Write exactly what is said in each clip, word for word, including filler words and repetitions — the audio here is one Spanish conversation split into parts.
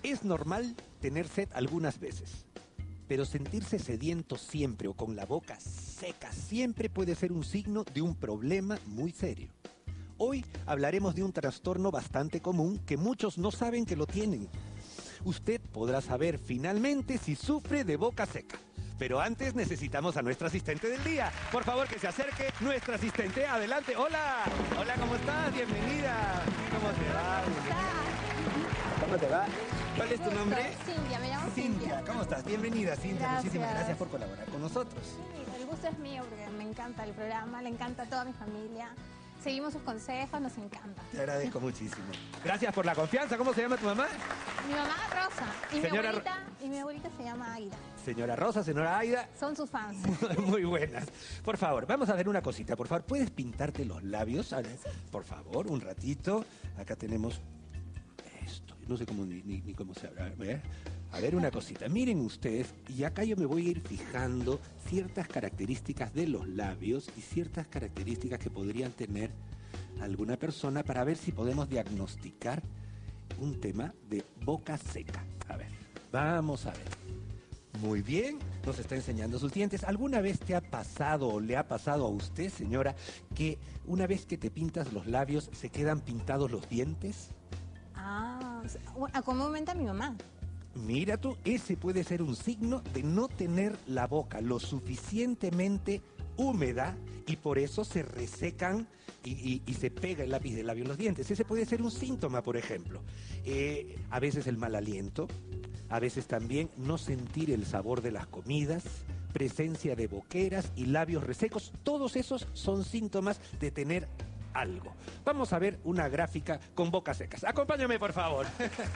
Es normal tener sed algunas veces, pero sentirse sediento siempre o con la boca seca siempre puede ser un signo de un problema muy serio. Hoy hablaremos de un trastorno bastante común que muchos no saben que lo tienen. Usted podrá saber finalmente si sufre de boca seca. Pero antes necesitamos a nuestra asistente del día. Por favor, que se acerque nuestra asistente. Adelante. Hola. Hola, ¿cómo estás? Bienvenida. ¿Cómo te va? ¿Cómo te va? ¿Cuál es tu nombre? Cintia, me llamo Cintia. Cintia. ¿Cómo estás? Bienvenida, Cintia. Gracias. Muchísimas gracias por colaborar con nosotros. Sí, el gusto es mío porque me encanta el programa, le encanta a toda mi familia. Seguimos sus consejos, nos encanta. Te agradezco muchísimo. Gracias por la confianza. ¿Cómo se llama tu mamá? Mi mamá Rosa y mi Señora abuelita, y mi abuelita se llama Aida. Señora Rosa, señora Aida. Son sus fans. Muy buenas. Por favor, vamos a ver una cosita. Por favor, ¿puedes pintarte los labios? A ver, por favor, un ratito. Acá tenemos esto. No sé cómo ni, ni, ni cómo se habla. A ver, a ver una cosita. Miren ustedes, y acá yo me voy a ir fijando ciertas características de los labios y ciertas características que podrían tener alguna persona para ver si podemos diagnosticar un tema de boca seca. A ver, vamos a ver. Muy bien, nos está enseñando sus dientes. ¿Alguna vez te ha pasado o le ha pasado a usted, señora, que una vez que te pintas los labios se quedan pintados los dientes? Ah, comúnmente a mi mamá. Mira tú, ese puede ser un signo de no tener la boca lo suficientemente húmeda y por eso se resecan y, y, y se pega el lápiz de labio en los dientes. Ese puede ser un síntoma, por ejemplo. Eh, a veces el mal aliento, a veces también no sentir el sabor de las comidas, presencia de boqueras y labios resecos. Todos esos son síntomas de tener algo. Vamos a ver una gráfica con bocas secas. Acompáñame, por favor.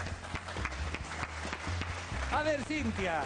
A ver, Cintia.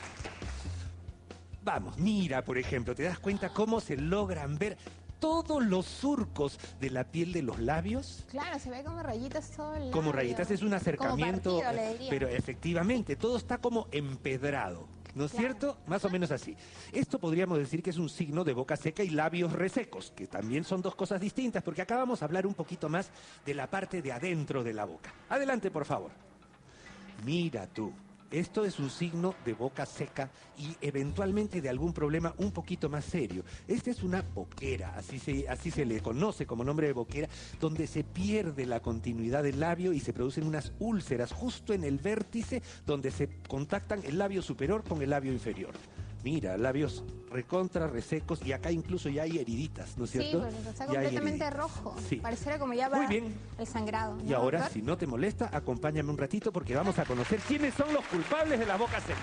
Vamos, mira, por ejemplo, ¿te das cuenta cómo se logran ver todos los surcos de la piel de los labios? Claro, se ve como rayitas todo el labio. Como rayitas, es un acercamiento, como partido, le diría. Pero efectivamente, todo está como empedrado, ¿no es Claro. cierto? Más o menos así. Esto podríamos decir que es un signo de boca seca y labios resecos, que también son dos cosas distintas, porque acá vamos a hablar un poquito más de la parte de adentro de la boca. Adelante, por favor. Mira tú. Esto es un signo de boca seca y eventualmente de algún problema un poquito más serio. Esta es una boquera, así se, así se le conoce como nombre de boquera, donde se pierde la continuidad del labio y se producen unas úlceras justo en el vértice donde se contactan el labio superior con el labio inferior. Mira, labios recontra, resecos, y acá incluso ya hay heriditas, ¿no es Sí, cierto? porque está Ya hay completamente heriditas. rojo. Sí. Pareciera como ya va Muy bien. el sangrado. Y ¿no, ahora, doctor? si no te molesta, acompáñame un ratito porque vamos a conocer quiénes son los culpables de la boca seca.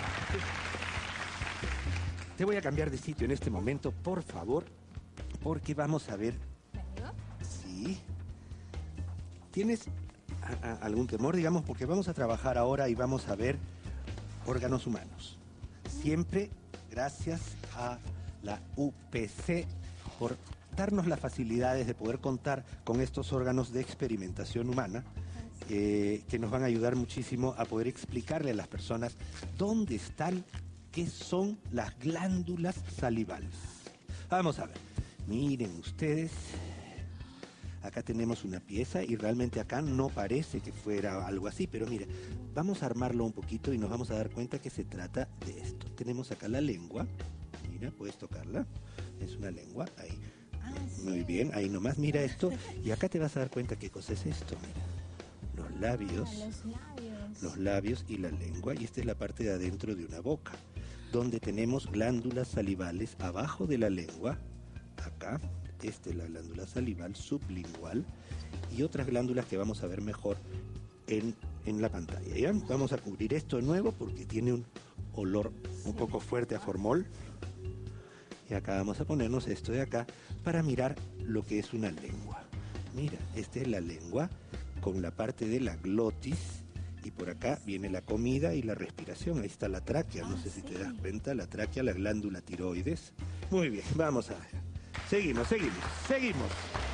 Te voy a cambiar de sitio en este momento, por favor, porque vamos a ver. ¿Venido? Sí. ¿Tienes a- a- algún temor, digamos? Porque vamos a trabajar ahora y vamos a ver órganos humanos. Siempre gracias a la U P C por darnos las facilidades de poder contar con estos órganos de experimentación humana eh, que nos van a ayudar muchísimo a poder explicarle a las personas dónde están, qué son las glándulas salivales. Vamos a ver, miren ustedes, acá tenemos una pieza y realmente acá no parece que fuera algo así, pero mira, vamos a armarlo un poquito y nos vamos a dar cuenta que se trata de esto. Tenemos acá la lengua, mira, puedes tocarla, es una lengua, ahí. Ah, sí. Muy bien, ahí nomás mira esto y acá te vas a dar cuenta qué cosa es esto, mira. Los labios, Ah, los labios. los labios y la lengua, y esta es la parte de adentro de una boca, donde tenemos glándulas salivales abajo de la lengua, acá, esta es la glándula salival sublingual, y otras glándulas que vamos a ver mejor en, en la pantalla. ¿Ya? Vamos a cubrir esto de nuevo porque tiene un olor un poco fuerte a formol. Y acá vamos a ponernos esto de acá para mirar lo que es una lengua. Mira, esta es la lengua con la parte de la glotis y por acá viene la comida y la respiración. Ahí está la tráquea, no sé si te das cuenta, la tráquea, la glándula tiroides. Muy bien, vamos a ver. Seguimos, seguimos, seguimos.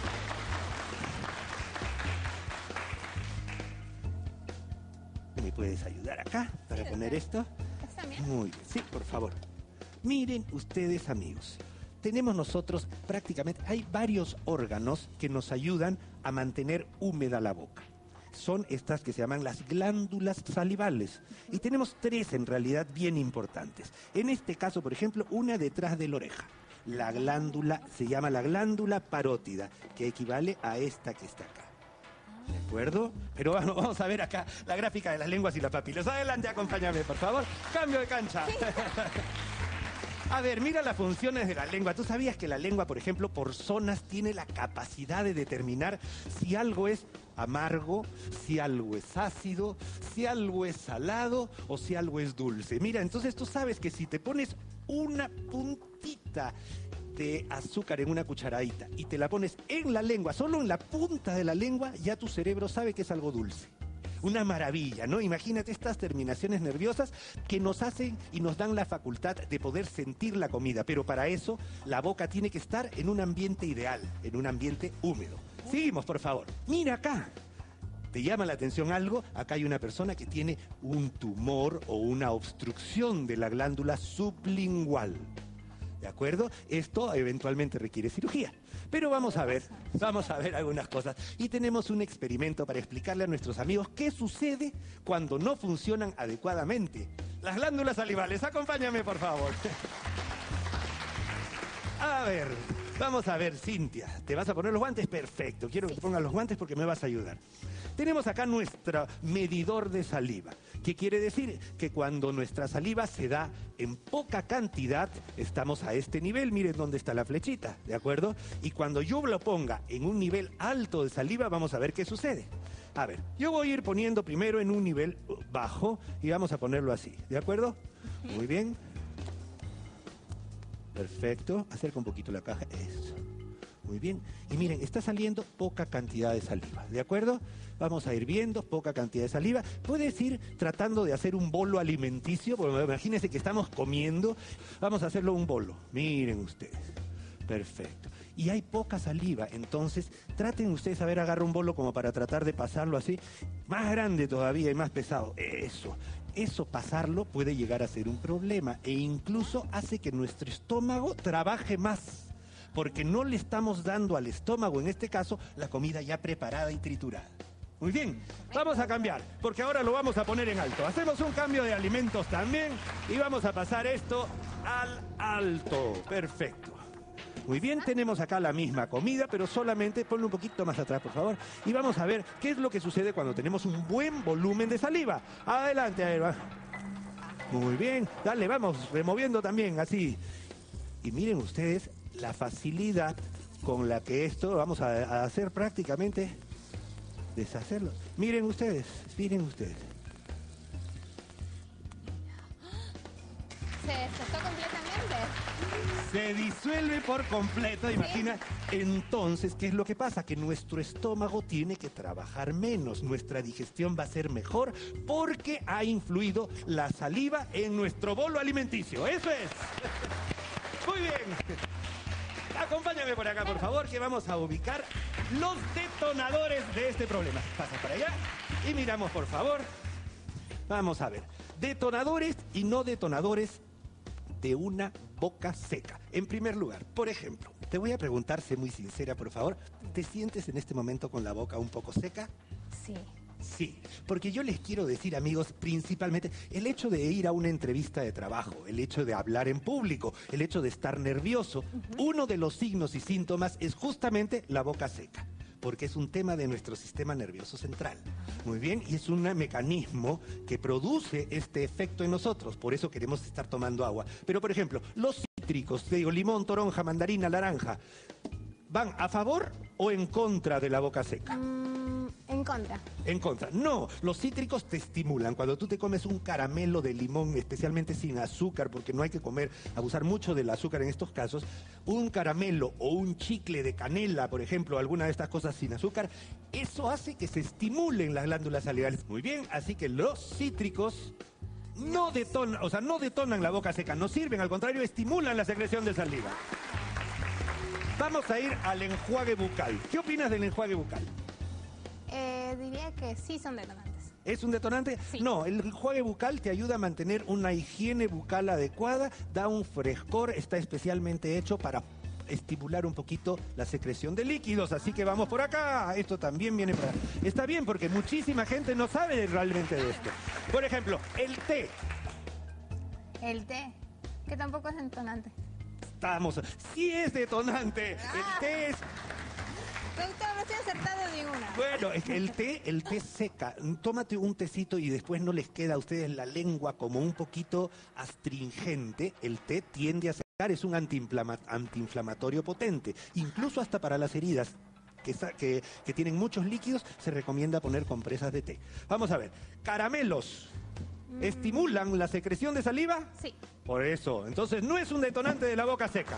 ¿Me puedes ayudar acá para poner esto? ¿Está bien? Muy bien, sí, por favor. Miren ustedes, amigos, tenemos nosotros prácticamente, hay varios órganos que nos ayudan a mantener húmeda la boca. son estas que se llaman las glándulas salivales. Y tenemos tres en realidad bien importantes. En este caso, por ejemplo, una detrás de la oreja. La glándula se llama la glándula parótida, que equivale a esta que está acá. ¿De acuerdo? Pero bueno, vamos a ver acá la gráfica de las lenguas y las papilas. Adelante, acompáñame, por favor. Cambio de cancha. A ver, mira las funciones de la lengua. ¿Tú sabías que la lengua, por ejemplo, por zonas tiene la capacidad de determinar si algo es amargo, si algo es ácido, si algo es salado o si algo es dulce? Mira, entonces tú sabes que si te pones una puntita de azúcar en una cucharadita y te la pones en la lengua, solo en la punta de la lengua, ya tu cerebro sabe que es algo dulce. Una maravilla, ¿no? Imagínate estas terminaciones nerviosas que nos hacen y nos dan la facultad de poder sentir la comida, pero para eso la boca tiene que estar en un ambiente ideal, en un ambiente húmedo. Seguimos, por favor. Mira acá. ¿Te llama la atención algo? Acá hay una persona que tiene un tumor o una obstrucción de la glándula sublingual. ¿De acuerdo? Esto eventualmente requiere cirugía. Pero vamos a ver, vamos a ver algunas cosas. Y tenemos un experimento para explicarle a nuestros amigos qué sucede cuando no funcionan adecuadamente las glándulas salivales. Acompáñame, por favor. A ver, vamos a ver, Cintia. ¿Te vas a poner los guantes? Perfecto. Quiero que te pongas los guantes porque me vas a ayudar. Tenemos acá nuestro medidor de saliva, que quiere decir que cuando nuestra saliva se da en poca cantidad, estamos a este nivel, miren dónde está la flechita, ¿de acuerdo? Y cuando yo lo ponga en un nivel alto de saliva, vamos a ver qué sucede. A ver, yo voy a ir poniendo primero en un nivel bajo y vamos a ponerlo así, ¿de acuerdo? Muy bien. Perfecto, acerca un poquito la caja, eso. Muy bien. Y miren, está saliendo poca cantidad de saliva, ¿de acuerdo? Vamos a ir viendo poca cantidad de saliva. Puedes ir tratando de hacer un bolo alimenticio, porque imagínense que estamos comiendo. Vamos a hacerlo un bolo. Miren ustedes. Perfecto. Y hay poca saliva, entonces traten ustedes a ver, agarra un bolo como para tratar de pasarlo así. Más grande todavía y más pesado. Eso. Eso pasarlo puede llegar a ser un problema e incluso hace que nuestro estómago trabaje más. Porque no le estamos dando al estómago, en este caso, la comida ya preparada y triturada. Muy bien, vamos a cambiar, porque ahora lo vamos a poner en alto. Hacemos un cambio de alimentos también y vamos a pasar esto al alto. Perfecto. Muy bien, tenemos acá la misma comida, pero solamente ponlo un poquito más atrás, por favor. Y vamos a ver qué es lo que sucede cuando tenemos un buen volumen de saliva. Adelante, Aelva. Muy bien, dale, vamos, removiendo también, así. Y miren ustedes la facilidad con la que esto vamos a, a hacer prácticamente deshacerlo. Miren ustedes, miren ustedes. Se desestó completamente. Se disuelve por completo, imagina. Entonces, ¿qué es lo que pasa? Que nuestro estómago tiene que trabajar menos, nuestra digestión va a ser mejor porque ha influido la saliva en nuestro bolo alimenticio. ¡Eso es! Muy bien. Acompáñame por acá, por favor, que vamos a ubicar los detonadores de este problema. Pasa para allá y miramos, por favor. Vamos a ver. Detonadores y no detonadores de una boca seca. En primer lugar, por ejemplo, te voy a preguntar, sé muy sincera, por favor. ¿Te sientes en este momento con la boca un poco seca? Sí. Sí, porque yo les quiero decir, amigos, principalmente el hecho de ir a una entrevista de trabajo, el hecho de hablar en público, el hecho de estar nervioso, uh-huh. Uno de los signos y síntomas es justamente la boca seca, porque es un tema de nuestro sistema nervioso central. Muy bien, y es un mecanismo que produce este efecto en nosotros, por eso queremos estar tomando agua. Pero, por ejemplo, los cítricos, te digo, limón, toronja, mandarina, naranja, ¿van a favor o en contra de la boca seca? Mm. En contra. En contra. No, los cítricos te estimulan. Cuando tú te comes un caramelo de limón, especialmente sin azúcar, porque no hay que comer, abusar mucho del azúcar en estos casos, un caramelo o un chicle de canela, por ejemplo, alguna de estas cosas sin azúcar, eso hace que se estimulen las glándulas salivales. Muy bien, así que los cítricos no detonan, o sea, no detonan la boca seca, no sirven, al contrario, estimulan la secreción de saliva. Vamos a ir al enjuague bucal. ¿Qué opinas del enjuague bucal? Eh, diría que sí son detonantes. ¿Es un detonante? Sí. No, el enjuague bucal te ayuda a mantener una higiene bucal adecuada, da un frescor, está especialmente hecho para estimular un poquito la secreción de líquidos. Así que vamos por acá. Esto también viene para... Está bien, porque muchísima gente no sabe realmente de esto. Por ejemplo, el té. El té, que tampoco es detonante. Estamos... Sí es detonante. Ah. El té es... Doctor, no estoy acertando ninguna. Bueno, es que el té, el té seca. Tómate un tecito y después no les queda a ustedes la lengua como un poquito astringente. El té tiende a secar, es un antiinflama- antiinflamatorio potente. Incluso hasta para las heridas que, sa- que, que tienen muchos líquidos, se recomienda poner compresas de té. Vamos a ver, caramelos. ¿Estimulan la secreción de saliva? Sí. Por eso, entonces no es un detonante de la boca seca.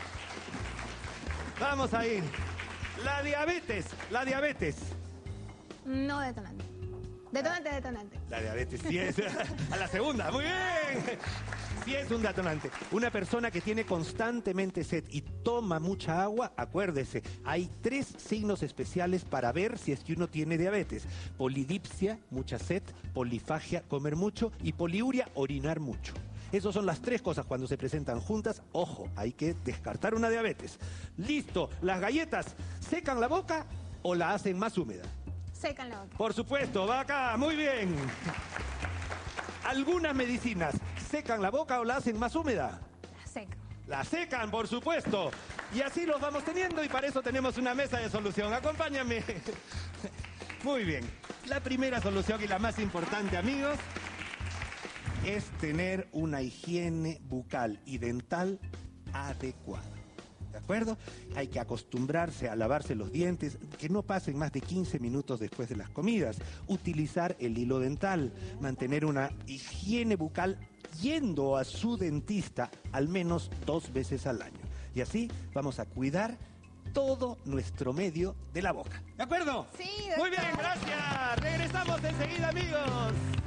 Vamos a ir. La diabetes, la diabetes. No detonante. Detonante, detonante. La diabetes sí es. A la segunda, muy bien. Sí es un detonante. Una persona que tiene constantemente sed y toma mucha agua, acuérdese, hay tres signos especiales para ver si es que uno tiene diabetes. Polidipsia, mucha sed, polifagia, comer mucho, y poliuria, orinar mucho. Esas son las tres cosas cuando se presentan juntas. Ojo, hay que descartar una diabetes. Listo, las galletas, ¿secan la boca o la hacen más húmeda? Secan la boca. Por supuesto, va acá, muy bien. Algunas medicinas, ¿secan la boca o la hacen más húmeda? La secan. La secan, por supuesto. Y así los vamos teniendo y para eso tenemos una mesa de solución. Acompáñame. Muy bien. La primera solución y la más importante, amigos, es tener una higiene bucal y dental adecuada. ¿De acuerdo? Hay que acostumbrarse a lavarse los dientes, que no pasen más de quince minutos después de las comidas. Utilizar el hilo dental, mantener una higiene bucal yendo a su dentista al menos dos veces al año. Y así vamos a cuidar todo nuestro medio de la boca. ¿De acuerdo? Sí, Muy doctor. bien, gracias. Regresamos enseguida, amigos.